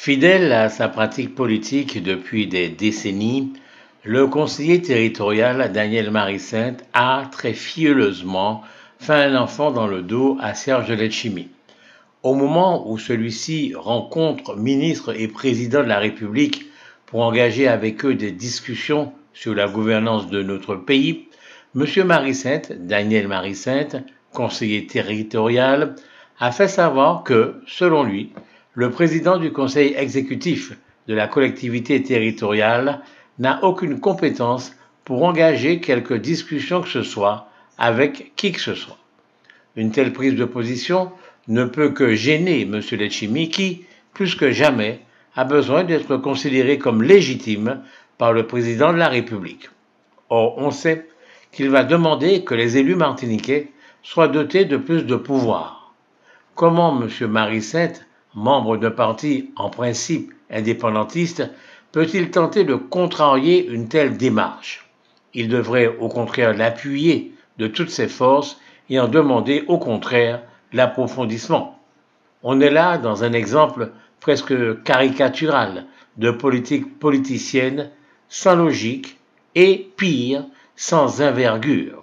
Fidèle à sa pratique politique depuis des décennies, le conseiller territorial Daniel Marie-Sainte a très fieuleusement fait un enfant dans le dos à Serge Letchimy. Au moment où celui-ci rencontre ministre et président de la République pour engager avec eux des discussions sur la gouvernance de notre pays, M. Marie-Sainte, Daniel Marie-Sainte, conseiller territorial, a fait savoir que, selon lui, le président du conseil exécutif de la collectivité territoriale n'a aucune compétence pour engager quelque discussion que ce soit avec qui que ce soit. Une telle prise de position ne peut que gêner M. Letchimy qui, plus que jamais, a besoin d'être considéré comme légitime par le président de la République. Or, on sait qu'il va demander que les élus martiniquais soient dotés de plus de pouvoir. Comment M. Marie-Sainte, membre d'un parti en principe indépendantiste, peut-il tenter de contrarier une telle démarche? Il devrait au contraire l'appuyer de toutes ses forces et en demander au contraire l'approfondissement. On est là dans un exemple presque caricatural de politique politicienne sans logique et, pire, sans envergure.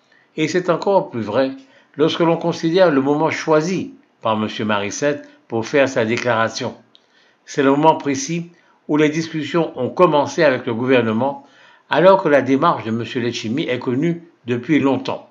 Et c'est encore plus vrai lorsque l'on considère le moment choisi par M. Marie-Sainte pour faire sa déclaration. C'est le moment précis où les discussions ont commencé avec le gouvernement, alors que la démarche de M. Letchimy est connue depuis longtemps.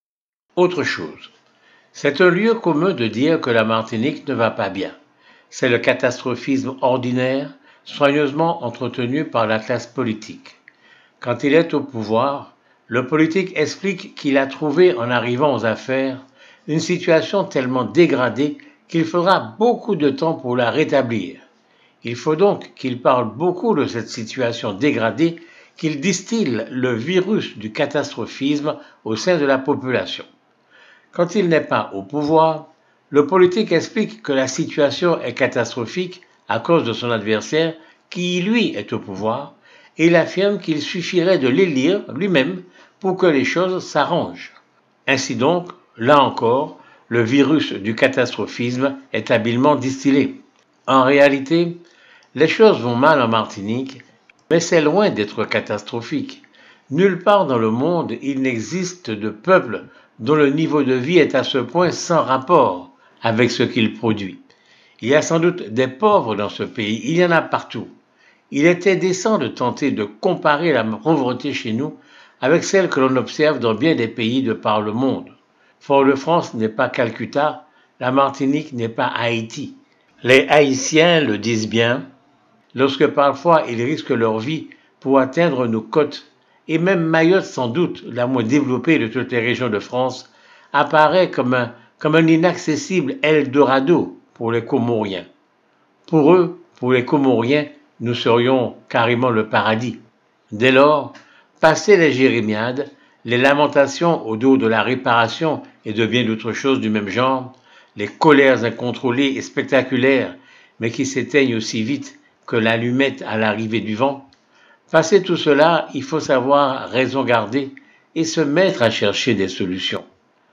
Autre chose, c'est un lieu commun de dire que la Martinique ne va pas bien. C'est le catastrophisme ordinaire, soigneusement entretenu par la classe politique. Quand il est au pouvoir, le politique explique qu'il a trouvé, en arrivant aux affaires, une situation tellement dégradée qu'il faudra beaucoup de temps pour la rétablir. Il faut donc qu'il parle beaucoup de cette situation dégradée, qu'il distille le virus du catastrophisme au sein de la population. Quand il n'est pas au pouvoir, le politique explique que la situation est catastrophique à cause de son adversaire qui, lui, est au pouvoir, et il affirme qu'il suffirait de l'élire lui-même pour que les choses s'arrangent. Ainsi donc, là encore, le virus du catastrophisme est habilement distillé. En réalité, les choses vont mal en Martinique, mais c'est loin d'être catastrophique. Nulle part dans le monde il n'existe de peuple dont le niveau de vie est à ce point sans rapport avec ce qu'il produit. Il y a sans doute des pauvres dans ce pays, il y en a partout. Il était décent de tenter de comparer la pauvreté chez nous avec celle que l'on observe dans bien des pays de par le monde. Fort-de-France n'est pas Calcutta, la Martinique n'est pas Haïti. Les Haïtiens le disent bien, lorsque parfois ils risquent leur vie pour atteindre nos côtes, et même Mayotte, sans doute la moins développée de toutes les régions de France, apparaît comme un inaccessible Eldorado pour les Comoriens. Pour eux, pour les Comoriens, nous serions carrément le paradis. Dès lors, passé les jérémiades, les lamentations au dos de la réparation et de bien d'autres choses du même genre, les colères incontrôlées et spectaculaires, mais qui s'éteignent aussi vite que l'allumette à l'arrivée du vent, passé tout cela, il faut savoir raison garder et se mettre à chercher des solutions.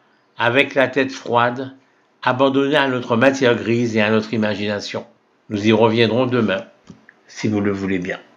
Avec la tête froide, abandonner à notre matière grise et à notre imagination. Nous y reviendrons demain, si vous le voulez bien.